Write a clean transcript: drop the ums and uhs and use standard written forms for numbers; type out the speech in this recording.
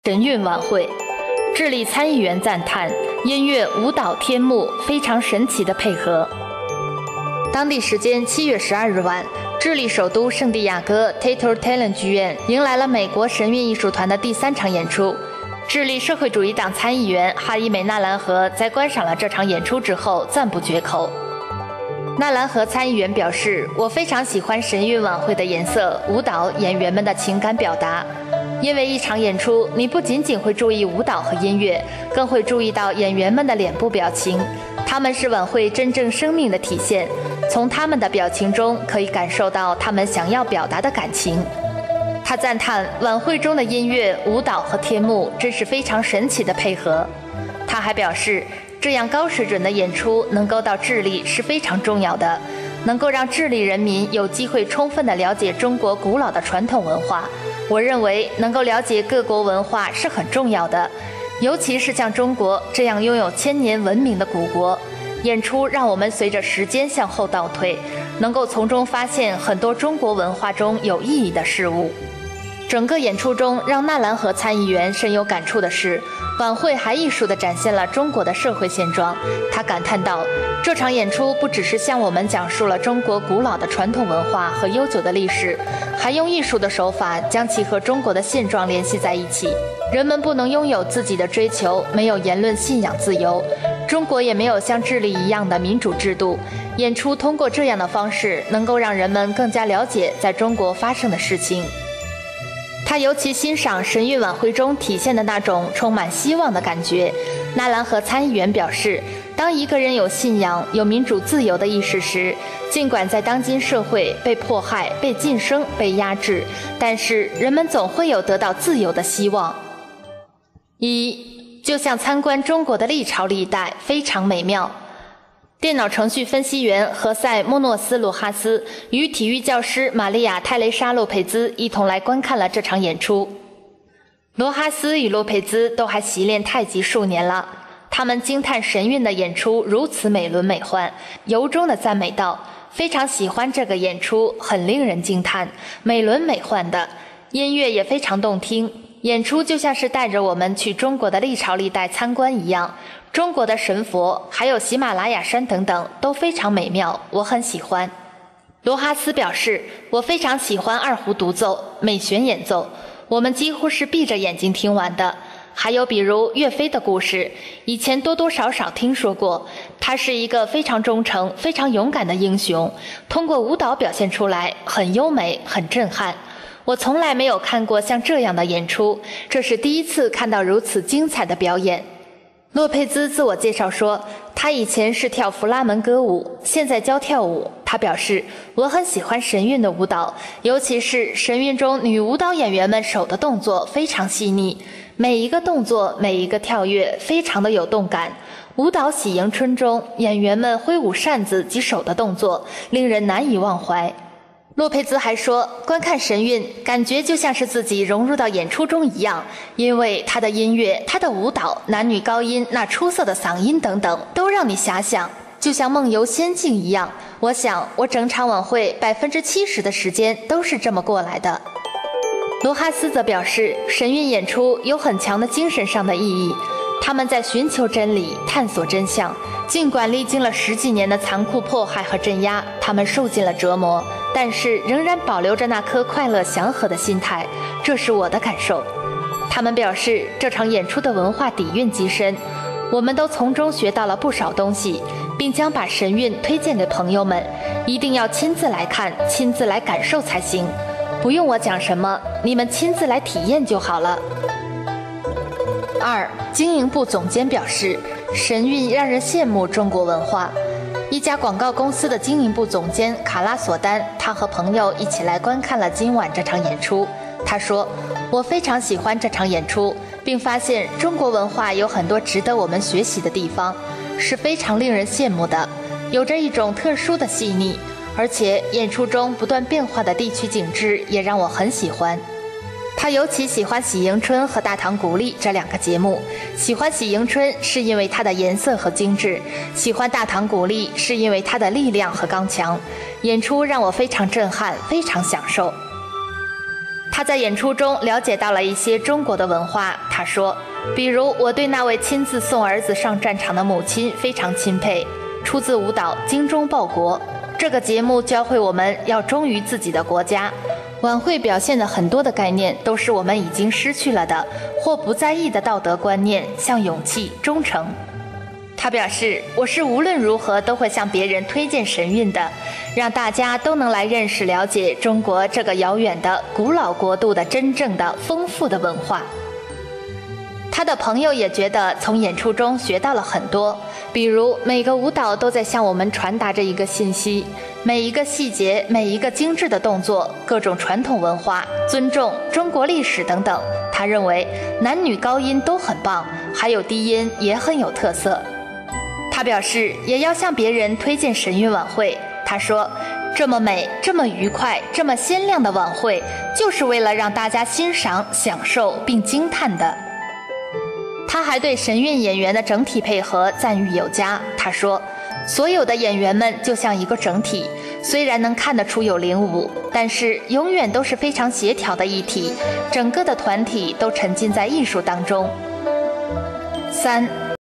神韵晚会，智利参议员赞叹音乐、舞蹈、天幕非常神奇的配合。当地时间7月12日晚，智利首都圣地亚哥 Teatro Talent 剧院迎来了美国神韵艺术团的第3场演出。智利社会主义党参议员哈伊梅·纳兰和在观赏了这场演出之后赞不绝口。纳兰和参议员表示：“我非常喜欢神韵晚会的颜色、舞蹈、演员们的情感表达。因为一场演出，你不仅仅会注意舞蹈和音乐，更会注意到演员们的脸部表情，他们是晚会真正生命的体现。从他们的表情中可以感受到他们想要表达的感情。”他赞叹晚会中的音乐、舞蹈和天幕真是非常神奇的配合。他还表示，这样高水准的演出能够到智利是非常重要的，能够让智利人民有机会充分地了解中国古老的传统文化。我认为能够了解各国文化是很重要的，尤其是像中国这样拥有1000年文明的古国。演出让我们随着时间向后倒退，能够从中发现很多中国文化中有意义的事物。整个演出中，让纳兰和参议员深有感触的是，晚会还艺术地展现了中国的社会现状。他感叹道：“这场演出不只是向我们讲述了中国古老的传统文化和悠久的历史，还用艺术的手法将其和中国的现状联系在一起。人们不能拥有自己的追求，没有言论信仰自由。中国也没有像智利一样的民主制度。演出通过这样的方式，能够让人们更加了解在中国发生的事情。”他尤其欣赏神韵晚会中体现的那种充满希望的感觉。纳兰和参议员表示，当一个人有信仰、有民主自由的意识时，尽管在当今社会被迫害、被晋升、被压制，但是人们总会有得到自由的希望。就像参观中国的历朝历代，非常美妙。电脑程序分析员何塞·莫诺斯·罗哈斯与体育教师玛利亚·泰雷莎·洛佩兹一同来观看了这场演出。罗哈斯与洛佩兹都还习练太极数年了，他们惊叹神韵的演出如此美轮美奂，由衷地赞美道：“非常喜欢这个演出，很令人惊叹，美轮美奂的，音乐也非常动听。演出就像是带着我们去中国的历朝历代参观一样。中国的神佛，还有喜马拉雅山等等，都非常美妙，我很喜欢。”罗哈斯表示：“我非常喜欢二胡独奏、美弦演奏，我们几乎是闭着眼睛听完的。还有比如岳飞的故事，以前多多少少听说过，他是一个非常忠诚、非常勇敢的英雄，通过舞蹈表现出来，很优美，很震撼。我从来没有看过像这样的演出，这是第一次看到如此精彩的表演。”洛佩兹自我介绍说，他以前是跳弗拉门戈舞，现在教跳舞。他表示：“我很喜欢神韵的舞蹈，尤其是神韵中女舞蹈演员们手的动作非常细腻，每一个动作，每一个跳跃非常的有动感。舞蹈喜迎春中，演员们挥舞扇子及手的动作令人难以忘怀。”洛佩兹还说，观看神韵感觉就像是自己融入到演出中一样，因为他的音乐、他的舞蹈、男女高音那出色的嗓音等等，都让你遐想，就像梦游仙境一样。我想我整场晚会70%的时间都是这么过来的。罗哈斯则表示，神韵演出有很强的精神上的意义，他们在寻求真理，探索真相。尽管历经了10几年的残酷迫害和镇压，他们受尽了折磨，但是仍然保留着那颗快乐祥和的心态，这是我的感受。他们表示，这场演出的文化底蕴极深，我们都从中学到了不少东西，并将把神韵推荐给朋友们，一定要亲自来看，亲自来感受才行。不用我讲什么，你们亲自来体验就好了。2. 经营部总监表示，神韵让人羡慕中国文化。一家广告公司的经营部总监卡拉索丹，他和朋友一起来观看了今晚这场演出。他说：“我非常喜欢这场演出，并发现中国文化有很多值得我们学习的地方，是非常令人羡慕的，有着一种特殊的细腻，而且演出中不断变化的地区景致也让我很喜欢。”他尤其喜欢喜迎春和大唐古丽这2个节目，喜欢喜迎春是因为它的颜色和精致，喜欢大唐古丽是因为它的力量和刚强。演出让我非常震撼，非常享受。 他在演出中了解到了一些中国的文化。他说，比如我对那位亲自送儿子上战场的母亲非常钦佩。出自舞蹈《精忠报国》，这个节目教会我们要忠于自己的国家。晚会表现的很多的概念都是我们已经失去了的或不在意的道德观念，像勇气、忠诚。他表示，我是无论如何都会向别人推荐神韵的，让大家都能来认识了解中国这个遥远的古老国度的真正的丰富的文化。他的朋友也觉得从演出中学到了很多，比如每个舞蹈都在向我们传达着一个信息，每一个细节，每一个精致的动作，各种传统文化、尊重中国历史等等。他认为男女高音都很棒，还有低音也很有特色。他表示也要向别人推荐神韵晚会。他说，这么美、这么愉快、这么鲜亮的晚会，就是为了让大家欣赏、享受并惊叹的。他还对神韵演员的整体配合赞誉有加。他说，所有的演员们就像一个整体，虽然能看得出有领舞，但是永远都是非常协调的一体，整个的团体都沉浸在艺术当中。3